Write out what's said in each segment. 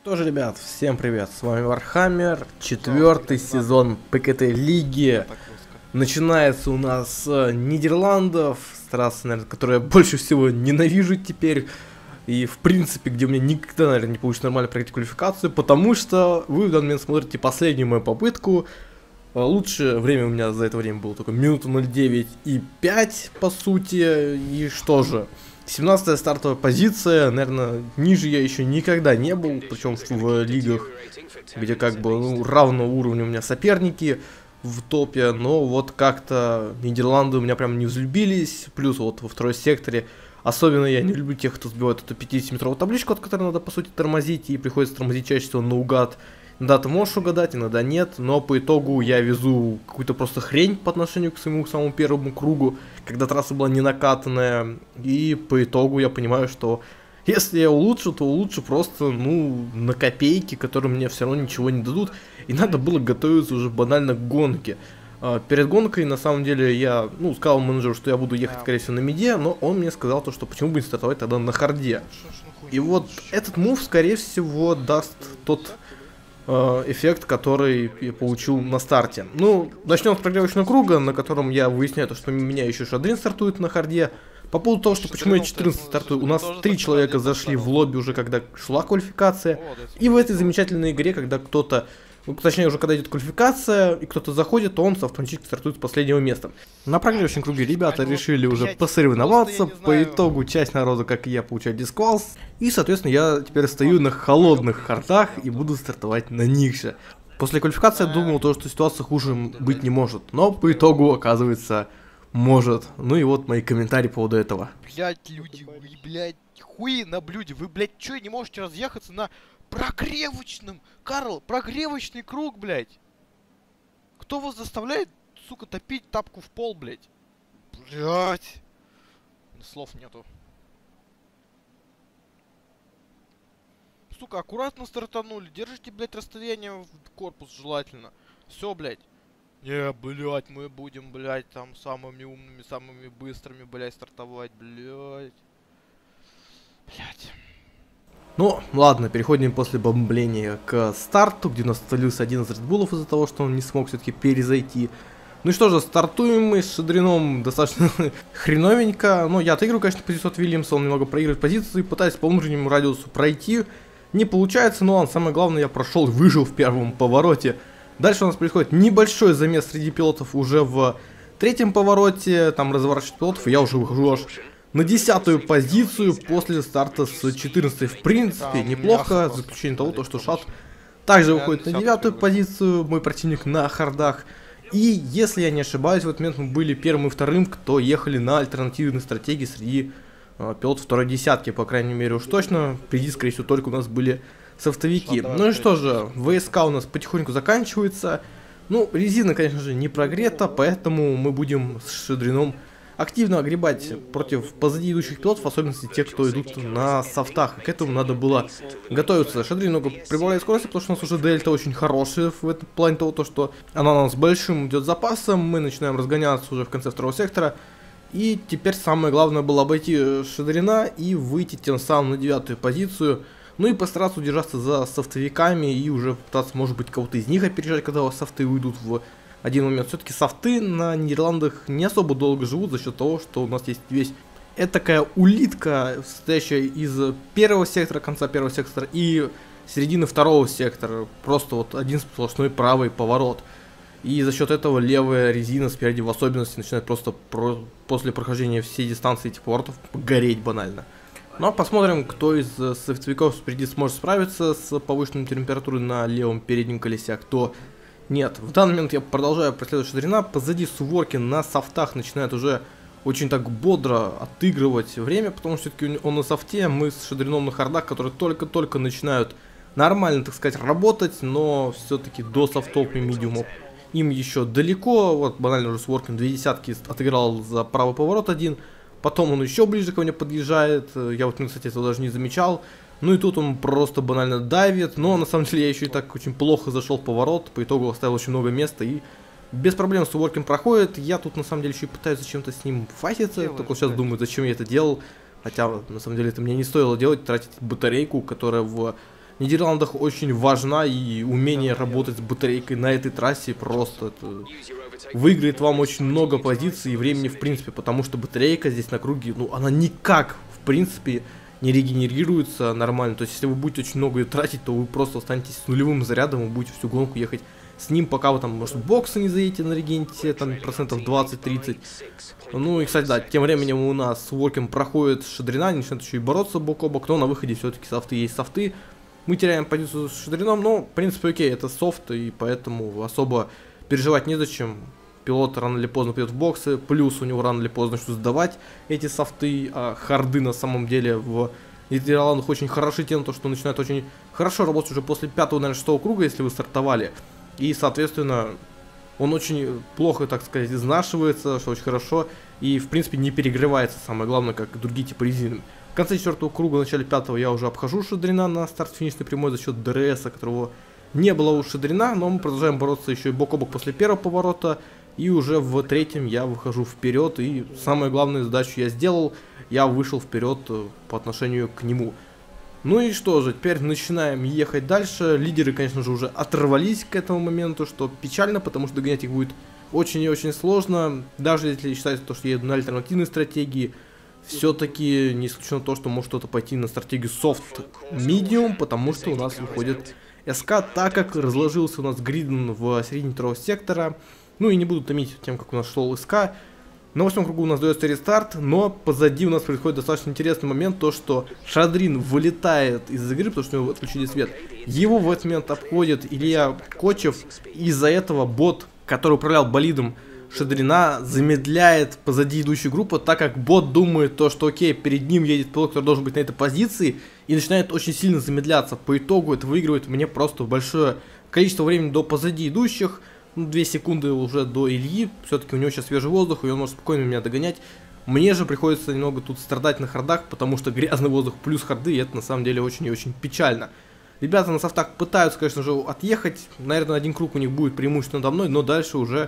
Тоже, ребят, всем привет, с вами Вархаммер, четвертый сезон ПКТ Лиги. Начинается у нас с Нидерландов, с трассы, наверное, которую я больше всего ненавижу теперь. И, в принципе, где у меня никогда, наверное, не получится нормально пройти квалификацию, потому что вы в данный момент смотрите последнюю мою попытку. Лучшее время у меня за это время было только минута 0,9 и 5, по сути, и что же. 17-я стартовая позиция, наверное, ниже я еще никогда не был, причем в лигах, где как бы равного уровня у меня соперники в топе, но вот как-то Нидерланды у меня прям не взлюбились, плюс вот во второй секторе, особенно я не люблю тех, кто сбивает эту 50-метровую табличку, от которой надо по сути тормозить, и приходится тормозить чаще всего наугад. Иногда ты можешь угадать, иногда нет, но по итогу я везу какую-то просто хрень по отношению к своему самому первому кругу, когда трасса была не накатанная, и по итогу я понимаю, что если я улучшу, то улучшу просто, ну, на копейки, которые мне все равно ничего не дадут, и надо было готовиться уже банально к гонке. Перед гонкой, на самом деле, я, сказал менеджеру, что я буду ехать, скорее всего, на миде, но он мне сказал, то, что почему бы не стартовать тогда на харде. И вот этот мув, скорее всего, даст тот эффект, который я получил на старте. Ну, начнем с прогревочного круга, на котором я выясняю, что у меня еще Шадрин стартует на харде. По поводу того, что почему я 14 стартую, у нас 3 человека зашли в лобби уже, когда шла квалификация. И в этой замечательной игре, когда кто-то, точнее уже когда идет квалификация, и кто-то заходит, то он автоматически стартует с последнего места. На прогревочном круге ребята решили уже посоревноваться, по итогу часть народа, как и я, получает дисквалс. И, соответственно, я теперь стою на холодных хардах и буду стартовать на них же. После квалификации я думал, что ситуация хуже быть не может, но по итогу, оказывается, может. Ну и вот мои комментарии по поводу этого. Блять, люди, вы, блять, хуи на блюде. Вы, блять, чё, не можете разъехаться на прогревочном? Карл, прогревочный круг, блять. Кто вас заставляет, сука, топить тапку в пол, блять? Блять. Слов нету. Сука, аккуратно стартанули. Держите, блять, расстояние в корпус желательно. Все, блять. Не, блять, мы будем, блять, там самыми умными, самыми быстрыми, блять, стартовать, блять. Блять. Ну, ладно, переходим после бомбления к старту, где у нас остановился один из редбулов из-за того, что он не смог все-таки перезайти. Ну и что же, стартуем мы с Шадрином достаточно хреновенько. Но я отыгрываю, конечно, позицию от Вильямса, он немного проигрывает позицию и пытаюсь по внутреннему радиусу пройти. Не получается, но самое главное, я прошел и выжил в первом повороте. Дальше у нас происходит небольшой замес среди пилотов уже в третьем повороте, там разворачивают пилотов, и я уже выхожу аж на 10-ю позицию после старта с 14-й. В принципе, неплохо, за исключением того, что Шат также выходит на 9-ю позицию, мой противник на хардах. И, если я не ошибаюсь, в этот момент мы были первым и вторым, кто ехали на альтернативной стратегии среди пилотов второй десятки, по крайней мере уж точно. Впереди, скорее всего, только у нас были софтовики. Ну и что же, ВСК у нас потихоньку заканчивается. Ну, резина, конечно же, не прогрета, поэтому мы будем с Шадрином активно огребать против позади идущих пилотов, в особенности тех, кто идут на софтах. К этому надо было готовиться. Шадрин много прибавляет скорости, потому что у нас уже дельта очень хорошая в этом плане того, что она у нас с большим идет запасом. Мы начинаем разгоняться уже в конце второго сектора. И теперь самое главное было обойти Шадрина и выйти тем самым на 9-ю позицию. Ну и постараться удержаться за софтовиками и уже пытаться, может быть, кого-то из них опережать, когда софты уйдут в один момент. Все-таки софты на Нидерландах не особо долго живут за счет того, что у нас есть весь такая улитка, состоящая из первого сектора, конца первого сектора и середины второго сектора. Просто вот один сплошной правый поворот. И за счет этого левая резина спереди в особенности начинает просто после прохождения всей дистанции этих поворотов гореть банально. Ну а посмотрим, кто из софтовиков впереди сможет справиться с повышенной температурой на левом переднем колесе, а кто нет. В данный момент я продолжаю преследовать Шадрина. Позади Суворкин на софтах начинает уже очень так бодро отыгрывать время, потому что все-таки он на софте, мы с Шадрином на хардах, которые только-только начинают нормально, так сказать, работать, но все-таки до софтов и медиумов им еще далеко. Вот банально уже Суворкин 2 десятки отыграл за правый поворот один. Потом он еще ближе ко мне подъезжает. Я вот, кстати, этого даже не замечал. Ну и тут он просто банально давит. Но на самом деле я еще и так очень плохо зашел в поворот. По итогу оставил очень много места. И без проблем Суворкин проходит. Я тут на самом деле еще и пытаюсь зачем-то с ним файтиться. Только сейчас думаю, зачем я это делал. Хотя на самом деле это мне не стоило делать. Тратить батарейку, которая в в Нидерландах очень важна, и умение работать с батарейкой на этой трассе просто это выиграет вам очень много позиций и времени в принципе, потому что батарейка здесь на круге, ну она никак в принципе не регенерируется нормально. То есть если вы будете очень много ее тратить, то вы просто останетесь с нулевым зарядом и будете всю гонку ехать с ним, пока вы там, может, в боксы не заедете на регенте, там процентов 20-30. Ну и, кстати, да, тем временем у нас Суворкин проходит Шадрина, не начинает еще и бороться бок о бок, но на выходе все-таки софты есть софты. Мы теряем позицию с Шадрином, но, в принципе, окей, это софт, и поэтому особо переживать незачем. Пилот рано или поздно придет в боксы, плюс у него рано или поздно начнут сдавать эти софты, а харды на самом деле в Нидерландах очень хороши тем, что начинают очень хорошо работать уже после 5-го, наверное, 6-го круга, если вы стартовали. И, соответственно, он очень плохо, так сказать, изнашивается, что очень хорошо, и, в принципе, не перегревается, самое главное, как другие типа резины. В конце 4-го круга, в начале 5-го я уже обхожу Шадрина на старт-финишной прямой за счет ДРС, которого не было у Шадрина, но мы продолжаем бороться еще и бок о бок после первого поворота, и уже в 3-м я выхожу вперед, и самую главную задачу я сделал, я вышел вперед по отношению к нему. Ну и что же, теперь начинаем ехать дальше. Лидеры, конечно же, уже оторвались к этому моменту, что печально, потому что догонять их будет очень и очень сложно. Даже если считать то, что я еду на альтернативной стратегии, все-таки не исключено то, что может кто-то пойти на стратегию Soft Medium, потому что у нас выходит СК, так как разложился у нас Гриден в середине второго сектора. Ну и не буду томить тем, как у нас шел СК. На 8-м кругу у нас дается рестарт, но позади у нас происходит достаточно интересный момент, то что Шадрин вылетает из игры, потому что у него отключили свет. Его в этот момент обходит Илья Кочев, и из-за этого бот, который управлял болидом Шадрина, замедляет позади идущую группу, так как бот думает то, что окей, перед ним едет пилот, который должен быть на этой позиции, и начинает очень сильно замедляться. По итогу это выигрывает мне просто большое количество времени до позади идущих. 2 секунды уже до Ильи, все-таки у него сейчас свежий воздух, и он может спокойно меня догонять. Мне же приходится немного тут страдать на хардах, потому что грязный воздух плюс харды, и это на самом деле очень и очень печально. Ребята на софтах пытаются, конечно же, отъехать, наверное, один круг у них будет преимущество надо мной, но дальше уже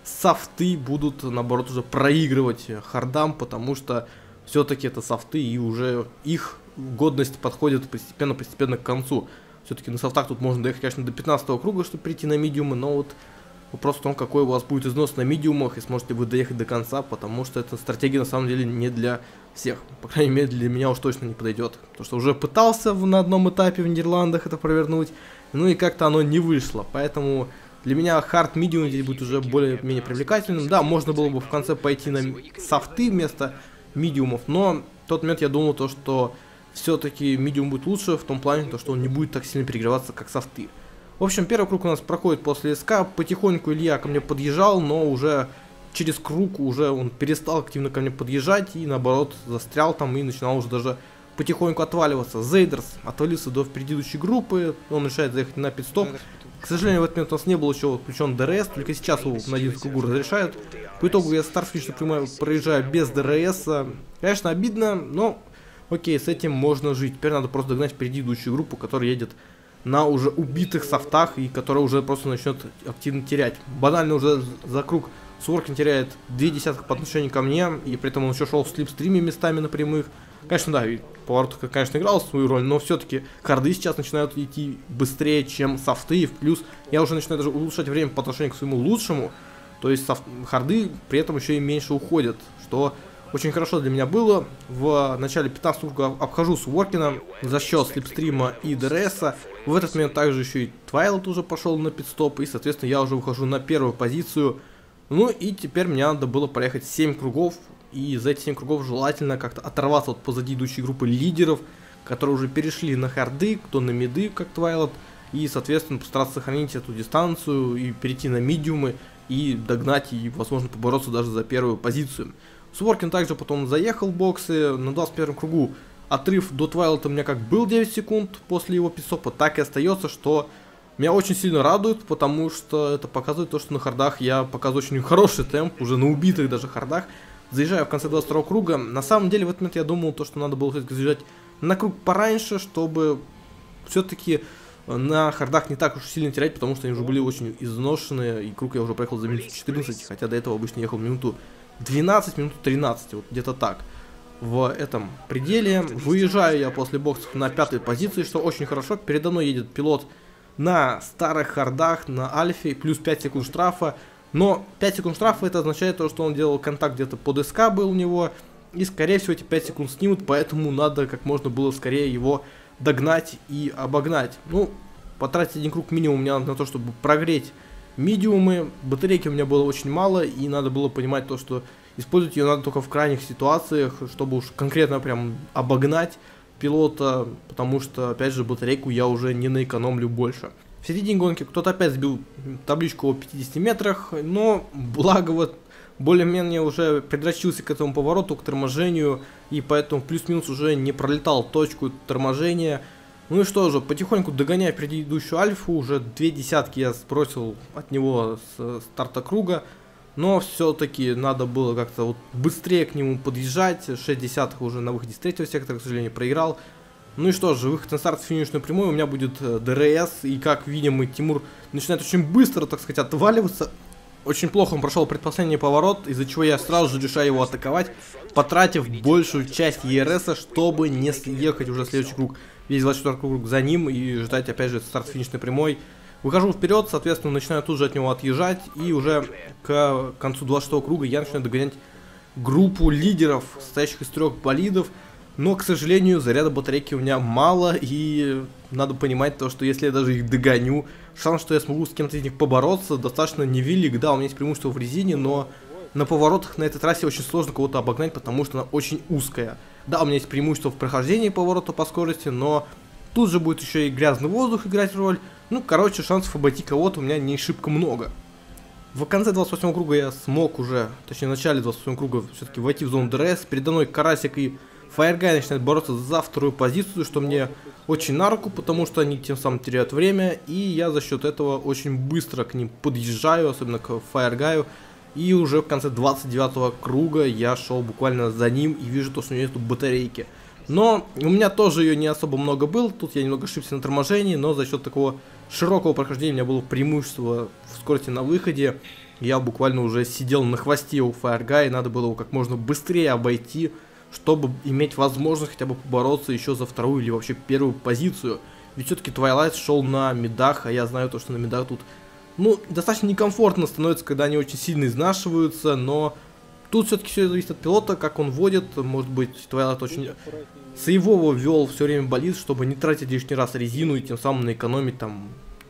софты будут, наоборот, уже проигрывать хардам, потому что все-таки это софты, и уже их годность подходит постепенно к концу. Все-таки на софтах тут можно доехать, конечно, до 15-го круга, чтобы прийти на медиумы, но вот вопрос в том, какой у вас будет износ на медиумах, и сможете вы доехать до конца, потому что эта стратегия на самом деле не для всех. По крайней мере, для меня уж точно не подойдет. Потому что уже пытался на одном этапе в Нидерландах это провернуть, ну и как-то оно не вышло. Поэтому для меня хард медиум здесь будет уже более-менее привлекательным. Да, можно было бы в конце пойти на софты вместо медиумов, но в тот момент я думал то, что все-таки медиум будет лучше в том плане, то, что он не будет так сильно перегреваться, как софты. В общем, первый круг у нас проходит после СК, потихоньку Илья ко мне подъезжал, но уже через круг уже он перестал активно ко мне подъезжать и наоборот застрял там и начинал уже даже потихоньку отваливаться. Зейдерс отвалился до предыдущей группы, он решает заехать на пит-стоп. К сожалению, в этот момент у нас не был еще включен ДРС, только сейчас его на 11 кругу разрешают. По итогу я старт-финиш проезжаю без ДРС. Конечно, обидно, но окей, с этим можно жить. Теперь надо просто догнать впереди идущую группу, которая едет на уже убитых софтах и которая уже просто начнет активно терять. Банально уже за круг Суворкин теряет 0,2 по отношению ко мне, и при этом он еще шел в слипстриме местами на прямых. Конечно, да, и поворот, конечно, играл свою роль, но все-таки харды сейчас начинают идти быстрее, чем софты, и в плюс я уже начинаю даже улучшать время по отношению к своему лучшему, то есть харды при этом еще и меньше уходят, что очень хорошо для меня было. В начале 15 круга обхожу Суворкина за счет слипстрима и ДРСа. В этот момент также еще и Твайлайт уже пошел на пит-стоп, и, соответственно, я уже выхожу на первую позицию. Ну и теперь мне надо было проехать 7 кругов, и за эти 7 кругов желательно как-то оторваться от позади идущей группы лидеров, которые уже перешли на харды, кто на миды, как Твайлайт, и, соответственно, постараться сохранить эту дистанцию и перейти на медиумы, и догнать, и, возможно, побороться даже за первую позицию. Суворкин также потом заехал в боксы, на 21 кругу отрыв до Твайлайта у меня как был 9 секунд после его пит-стопа, так и остается, что меня очень сильно радует, потому что это показывает то, что на хардах я показываю очень хороший темп, уже на убитых даже хардах. Заезжаю в конце 22 круга, на самом деле в этот момент я думал, то, что надо было все-таки заезжать на круг пораньше, чтобы все-таки на хардах не так уж сильно терять, потому что они уже были очень изношенные, и круг я уже проехал за минуту 14, хотя до этого обычно ехал минуту 12, минуту 13, вот где-то так. в этом пределе. Выезжаю я после боксов на 5-й позиции, что очень хорошо. Передо мной едет пилот на старых хардах, на альфе, плюс 5 секунд штрафа. Но 5 секунд штрафа это означает то, что он делал контакт где-то под СК был у него. И скорее всего эти 5 секунд снимут, поэтому надо как можно было скорее его догнать и обогнать. Ну, потратить один круг минимум мне надо на то, чтобы прогреть медиумы. Батарейки у меня было очень мало, и надо было понимать то, что использовать ее надо только в крайних ситуациях, чтобы уж конкретно прям обогнать пилота, потому что, опять же, батарейку я уже не наэкономлю больше. В середине гонки кто-то опять сбил табличку о 50 метрах, но благо вот более-менее уже предрочился к этому повороту, к торможению, и поэтому плюс-минус уже не пролетал точку торможения. Ну и что же, потихоньку догоняя предыдущую альфу, уже 2 десятки я сбросил от него с старта круга, но все-таки надо было как-то вот быстрее к нему подъезжать, 6 десятых уже на выходе с 3-го сектора, к сожалению, проиграл. Ну и что же, выход на старт в финишную прямую, у меня будет ДРС, и как видим, Тимур начинает очень быстро, так сказать, отваливаться. Очень плохо он прошел предпоследний поворот, из-за чего я сразу же решаю его атаковать, потратив большую часть ЕРСа, чтобы не съехать уже в следующий круг. Весь 24 круг за ним и ждать опять же старт финишной прямой. Выхожу вперед, соответственно, начинаю тут же от него отъезжать, и уже к концу 26 круга я начинаю догонять группу лидеров, состоящих из 3 болидов. Но, к сожалению, заряда батарейки у меня мало, и надо понимать то, что если я даже их догоню, шанс, что я смогу с кем-то из них побороться, достаточно невелик. Да, у меня есть преимущество в резине, но на поворотах на этой трассе очень сложно кого-то обогнать, потому что она очень узкая. Да, у меня есть преимущество в прохождении поворота по скорости, но тут же будет еще и грязный воздух играть роль. Ну, короче, шансов обойти кого-то у меня не шибко много. В конце 28 круга я смог уже, точнее в начале 28 круга, все-таки войти в зону ДРС. Передо мной Карасик и Фаергай начинают бороться за 2-ю позицию, что мне очень на руку, потому что они тем самым теряют время, и я за счет этого очень быстро к ним подъезжаю, особенно к Фаергаю, и уже в конце 29 круга я шел буквально за ним и вижу то, что у него нет батарейки. Но у меня тоже ее не особо много было, тут я немного ошибся на торможении, но за счет такого широкого прохождения у меня было преимущество в скорости на выходе. Я буквально уже сидел на хвосте у Фаергая, и надо было его как можно быстрее обойти, чтобы иметь возможность хотя бы побороться еще за 2-ю или вообще 1-ю позицию. Ведь все-таки Twilight шел на мидах, а я знаю то, что на мидах тут, ну, достаточно некомфортно становится, когда они очень сильно изнашиваются, но тут все-таки все зависит от пилота, как он водит. Может быть, Twilight очень сейвово вел все время болид, чтобы не тратить лишний раз резину и тем самым наэкономить там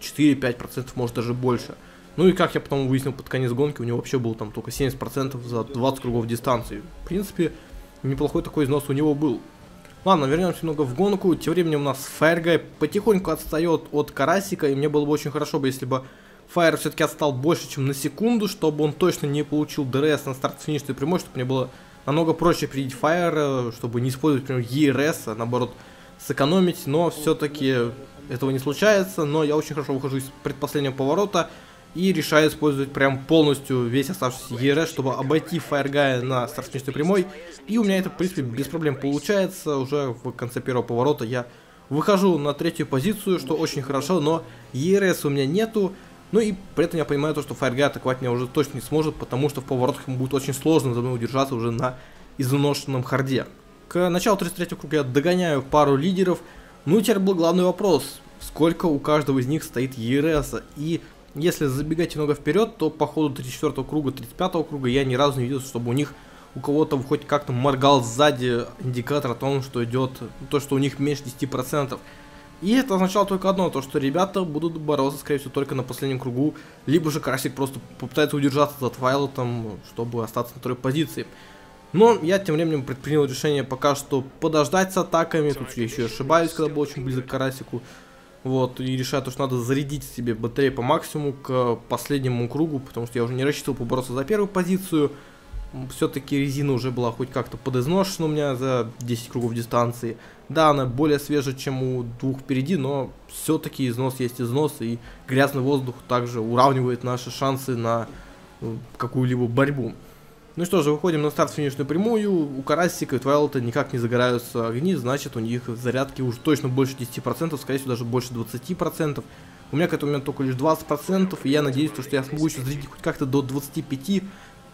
4-5%, может даже больше. Ну и как я потом выяснил под конец гонки, у него вообще было там только 70% за 20 кругов дистанции. В принципе, неплохой такой износ у него был. Ладно, вернемся немного в гонку. Тем временем у нас Фаергай потихоньку отстает от Карасика, и мне было бы очень хорошо, если бы Фаер все-таки отстал больше, чем на секунду, чтобы он точно не получил ДРС на старт финишной прямой, чтобы мне было намного проще опередить Фаера, чтобы не использовать, например, ЕРС, а наоборот сэкономить, но все-таки этого не случается. Но я очень хорошо выхожу из предпоследнего поворота и решаю использовать прям полностью весь оставшийся ЕРС, чтобы обойти Фаергая на старт финишной прямой. И у меня это, в принципе, без проблем получается. Уже в конце первого поворота я выхожу на 3-ю позицию, что очень хорошо, но ЕРС у меня нету. Ну и при этом я понимаю то, что Фаергай атаковать меня уже точно не сможет, потому что в поворотах ему будет очень сложно за мной удержаться уже на изношенном харде. К началу 33-го круга я догоняю пару лидеров. Ну и теперь был главный вопрос, сколько у каждого из них стоит ЕРС. И если забегать немного вперед, то по ходу 34-го круга, 35-го круга я ни разу не видел, чтобы у кого-то хоть как-то моргал сзади индикатор о том, что идет, то, что у них меньше 10%. И это означало только одно, то что ребята будут бороться, скорее всего, только на последнем кругу, либо же Карасик просто попытается удержаться за Твайлайтом, чтобы остаться на 2-й позиции. Но я тем временем предпринял решение пока что подождать с атаками, тут я еще ошибаюсь, когда был очень близок к Карасику. Вот, и решаю то, что надо зарядить себе батарею по максимуму к последнему кругу, потому что я уже не рассчитывал побороться за 1-ю позицию. Все-таки резина уже была хоть как-то подизношена у меня за 10 кругов дистанции. Да, она более свежая, чем у 2 впереди, но все-таки износ есть износ, и грязный воздух также уравнивает наши шансы на какую-либо борьбу. Ну что же, выходим на старт-финишную прямую. У Карасика и Твайлайта никак не загораются огни, значит у них зарядки уже точно больше 10%, скорее всего даже больше 20%. У меня к этому моменту только лишь 20%, и я надеюсь, что я смогу еще зарядить хоть как-то до 25%.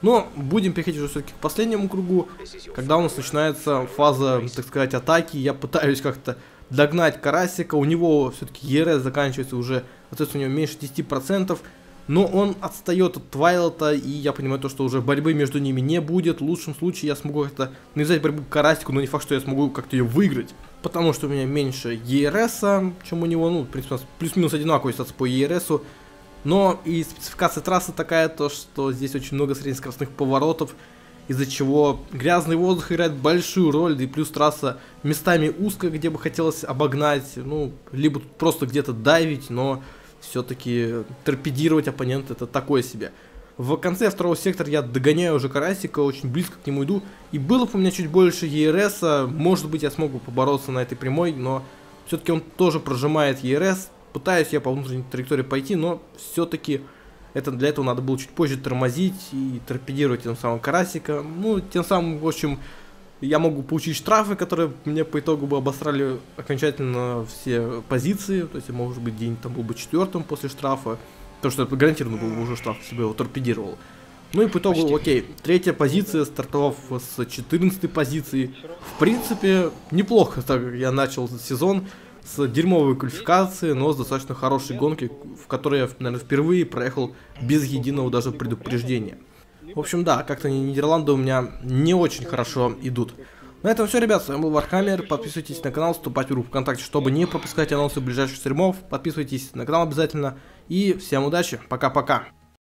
Но будем переходить уже все-таки к последнему кругу, когда у нас начинается фаза, так сказать, атаки. Я пытаюсь как-то догнать Карасика, у него все-таки ЕРС заканчивается уже, соответственно, у него меньше 10%, но он отстает от Твайлета, и я понимаю то, что уже борьбы между ними не будет. В лучшем случае я смогу как-то навязать борьбу к Карасику, но не факт, что я смогу как-то ее выиграть, потому что у меня меньше ЕРСа, чем у него, ну, в принципе, у нас плюс-минус одинаковый статус по ЕРСу. Но и спецификация трассы такая, то что здесь очень много среднескоростных поворотов, из-за чего грязный воздух играет большую роль, да и плюс трасса местами узкая, где бы хотелось обогнать, ну, либо тут просто где-то дайвить, но все-таки торпедировать оппонента это такое себе. В конце второго сектора я догоняю уже Карасика, очень близко к нему иду, и было бы у меня чуть больше ЕРСа, может быть я смог бы побороться на этой прямой, но все-таки он тоже прожимает ЕРС. Пытаюсь я по внутренней траектории пойти, но все-таки для этого надо было чуть позже тормозить и торпедировать тем самым Карасика. Ну, тем самым, в общем, я могу получить штрафы, которые мне по итогу бы обосрали окончательно все позиции. То есть, может быть, день там был бы 4-м после штрафа, потому что это гарантированно был бы уже штраф, если бы я его торпедировал. Ну и по итогу, окей, 3-я позиция, стартовав с 14-й позиции. В принципе, неплохо, так как я начал сезон с дерьмовой квалификации, но с достаточно хорошей гонки, в которой я, наверное, впервые проехал без единого даже предупреждения. В общем, да, как-то Нидерланды у меня не очень хорошо идут. На этом все, ребят, с вами был Warhammer, подписывайтесь на канал, вступайте в группу ВКонтакте, чтобы не пропускать анонсы ближайших стримов, подписывайтесь на канал обязательно, и всем удачи, пока-пока.